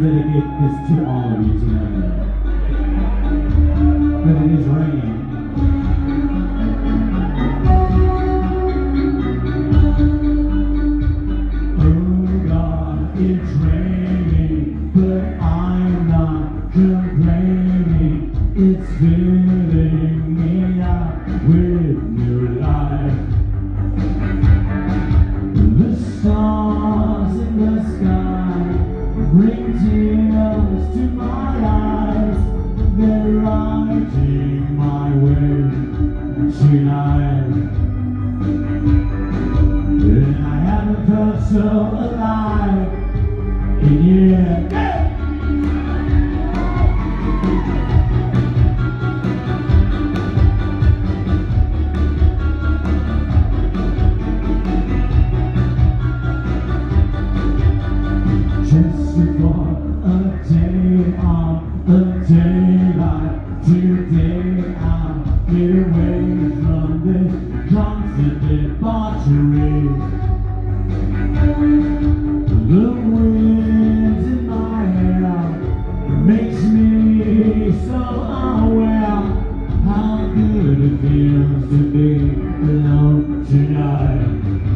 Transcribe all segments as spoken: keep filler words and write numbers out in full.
dedicate this to all of you tonight. But it is raining. Oh God, it's raining, but I'm not complaining. It's filling me up with new life. The stars in the sky bring tears to my eyes. They're writing my way tonight. And I haven't felt so alive in years. Just for a day on a day like today, I'll get away from this constant debauchery. The wind in my hair makes me so unwell. How good it feels to be alone tonight.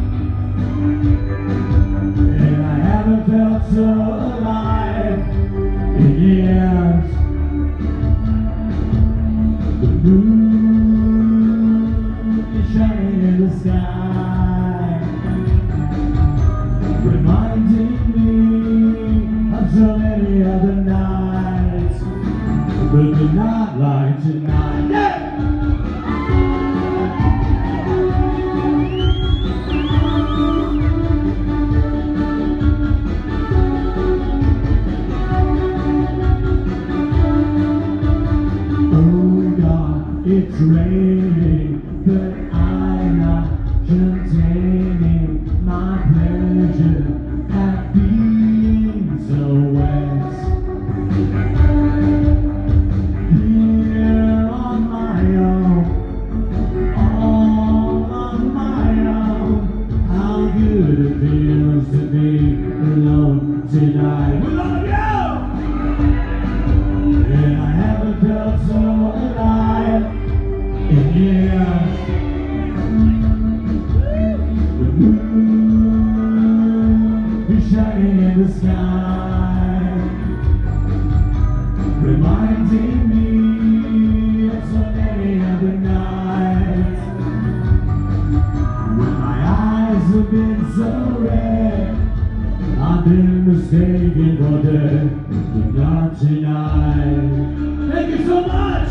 And I haven't felt so alive in years. The moon is shining in the sky, reminding me of so many other nights, but they're not like tonight. Yeah! It's raining, but I'm not containing my pleasure at being so wet. Here on my own, all on my own. How good it feels to be alone tonight. We love you! And I haven't felt so alive in years. The moon is shining in the sky, reminding me of so many other nights when my eyes have been so red. I've been mistaken for dead, but not tonight. Thank you so much!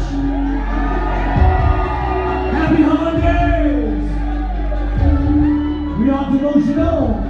Happy holidays! We are devotional.